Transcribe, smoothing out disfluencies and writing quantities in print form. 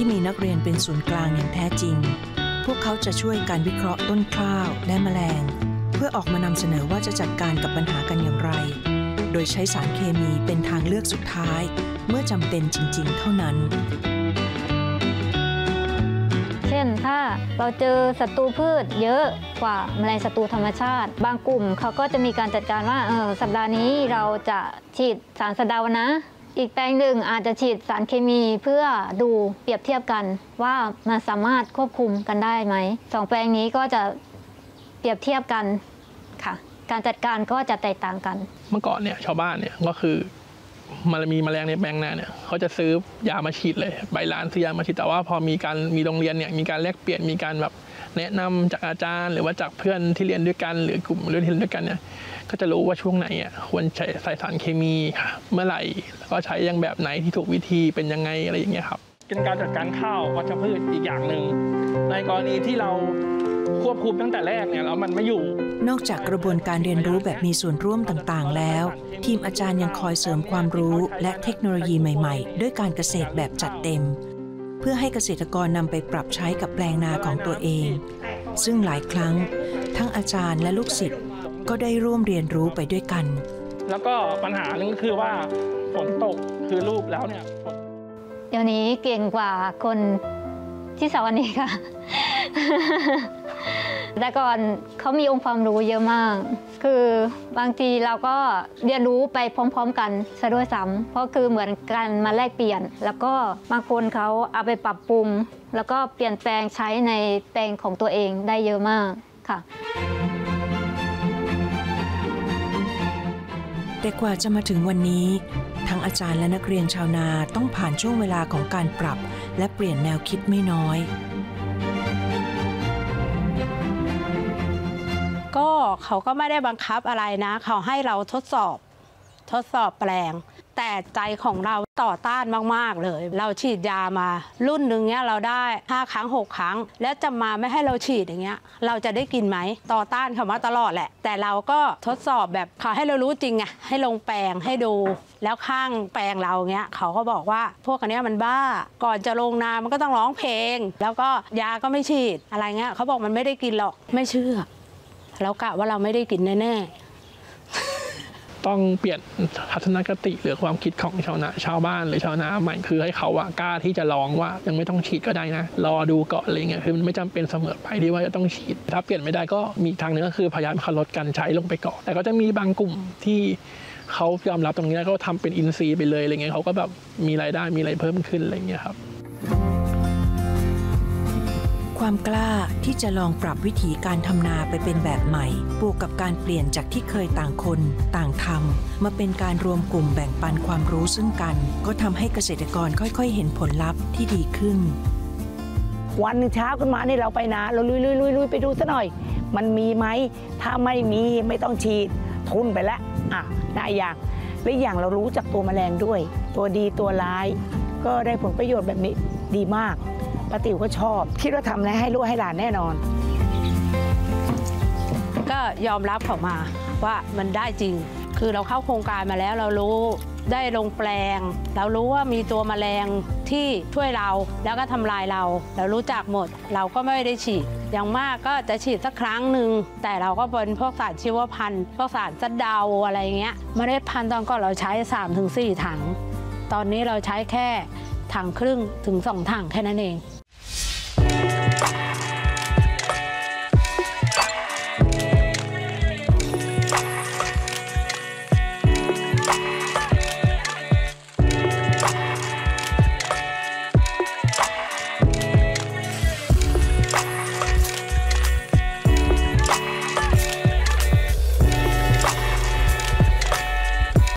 ที่มีนักเรียนเป็นศูนย์กลางอย่างแท้จริงพวกเขาจะช่วยการวิเคราะห์ต้นข้าวและแมลงเพื่อออกมานำเสนอว่าจะจัดการกับปัญหากันอย่างไรโดยใช้สารเคมีเป็นทางเลือกสุดท้ายเมื่อจำเป็นจริงๆเท่านั้นเช่นถ้าเราเจอศัตรูพืชเยอะกว่าแมลงศัตรูธรรมชาติบางกลุ่มเขาก็จะมีการจัดการว่าสัปดาห์นี้เราจะฉีดสารสะเดานะอีกแปลงหนึ่งอาจจะฉีดสารเคมีเพื่อดูเปรียบเทียบกันว่ามันสามารถควบคุมกันได้ไหมสองแปลงนี้ก็จะเปรียบเทียบกันค่ะการจัดการก็จะแตกต่างกันเมื่อก่อนเนี่ยชาวบ้านเนี่ยก็คือมันมีแมลงในแปลงนาเนี่ยเขาจะซื้อยามาฉีดเลยใบลานซื้อยามาฉีดแต่ว่าพอมีโรงเรียนเนี่ยมีการแลกเปลี่ยนมีการแบบแนะนำจากอาจารย์หรือว่าจากเพื่อนที่เรียนด้วยกันหรือกลุ่มเรียนด้วยกันเนี่ยก็จะรู้ว่าช่วงไหนควรใส่สารเคมีค่ะเมื่อไหร่แล้วก็ใช้ยังแบบไหนที่ถูกวิธีเป็นยังไงอะไรอย่างเงี้ยครับเป็นการจัดการข้าววัชพืชอีกอย่างหนึ่งในกรณีที่เราควบคุมตั้งแต่แรกเนี่ยแล้วมันไม่อยู่นอกจากกระบวนการเรียนรู้แบบมีส่วนร่วมต่างๆแล้วทีมอาจารย์ยังคอยเสริมความรู้และเทคโนโลยีใหม่ๆด้วยการเกษตรแบบจัดเต็มเพื่อให้เกษตรกรนำไปปรับใช้กับแปลงนาของตัวเองซึ่งหลายครั้งทั้งอาจารย์และลูกศิษย์ก็ได้ร่วมเรียนรู้ไปด้วยกันแล้วก็ปัญหาหนึ่งก็คือว่าฝนตกคือลูกแล้วเนี่ยเดี๋ยวนี้เก่งกว่าคนที่สอนนี้ค่ะ แต่ก่อนเขามีองค์ความรู้เยอะมากคือบางทีเราก็เรียนรู้ไปพร้อมๆกันซะด้วยซ้ำเพราะคือเหมือนกันมาแลกเปลี่ยนแล้วก็บางคนเขาเอาไปปรับปรุงแล้วก็เปลี่ยนแปลงใช้ในแปลงของตัวเองได้เยอะมากค่ะแต่กว่าจะมาถึงวันนี้ทั้งอาจารย์และนักเรียนชาวนาต้องผ่านช่วงเวลาของการปรับและเปลี่ยนแนวคิดไม่น้อยก็เขาก็ไม่ได้บังคับอะไรนะเขาให้เราทดสอบแปลงแต่ใจของเราต่อต้านมากๆเลยเราฉีดยามารุ่นหนึ่งเนี้ยเราได้5 ครั้ง 6 ครั้งแล้วจะมาไม่ให้เราฉีดอย่างเงี้ยเราจะได้กินไหมต่อต้านเขามาตลอดแหละแต่เราก็ทดสอบแบบเขาให้เรารู้จริงไงให้ลงแปลงให้ดูแล้วข้างแปลงเราเงี้ยเขาก็บอกว่าพวกอันเนี้ยมันบ้าก่อนจะลงนามันก็ต้องร้องเพลงแล้วก็ยาก็ไม่ฉีดอะไรเงี้ยเขาบอกมันไม่ได้กินหรอกไม่เชื่อเรากะว่าเราไม่ได้กินแน่ๆต้องเปลี่ยนทัศนคติหรือความคิดของชาวบ้านหรือชาวนาใหม่คือให้เขากล้าที่จะลองว่ายังไม่ต้องฉีดก็ได้นะรอดูก่อนอะไรเงี้ยคือมันไม่จำเป็นเสมอไปที่ว่าจะต้องฉีดถ้าเปลี่ยนไม่ได้ก็มีทางนึงก็คือพยายามลดการใช้ลงไปก่อนแต่ก็จะมีบางกลุ่มที่เขายอมรับตรงนี้แล้วก็ทำเป็นอินทรีย์ไปเลยอะไรเงี้ยเขาก็แบบมีรายได้มีอะไรเพิ่มขึ้นอะไรเงี้ยครับความกล้าที่จะลองปรับวิธีการทำนาไปเป็นแบบใหม่บวกกับการเปลี่ยนจากที่เคยต่างคนต่างทำมาเป็นการรวมกลุ่มแบ่งปันความรู้ซึ่งกันก็ทำให้เกษตรกรค่อยๆเห็นผลลัพธ์ที่ดีขึ้นวันเช้าขึ้นมานี่เราไปนาเราลุยไปดูซะหน่อยมันมีไหมถ้าไม่มีไม่ต้องฉีดทุนไปแล้วได้อย่างและอย่างเรารู้จักตัวแมลงด้วยตัวดีตัวร้ายก็ได้ผลประโยชน์แบบนี้ดีมากป้าติ๋วก็ชอบคิดว่าทำแล้วให้ลูกให้หลานแน่นอนก็ยอมรับเขามาว่ามันได้จริงคือเราเข้าโครงการมาแล้วเรารู้ได้ลงแปลงเรารู้ว่ามีตัวแมลงที่ช่วยเราแล้วก็ทำลายเรารู้จักหมดเราก็ไม่ได้ฉีดอย่างมากก็จะฉีดสักครั้งหนึ่งแต่เราก็เป็นพวกสารชีวพันธุ์พวกสารสะเดาอะไรเงี้ยเมล็ดพันธุ์ตอนก่อนเราใช้ 3-4 ถังตอนนี้เราใช้แค่ถังครึ่งถึง2 ถังแค่นั้นเอง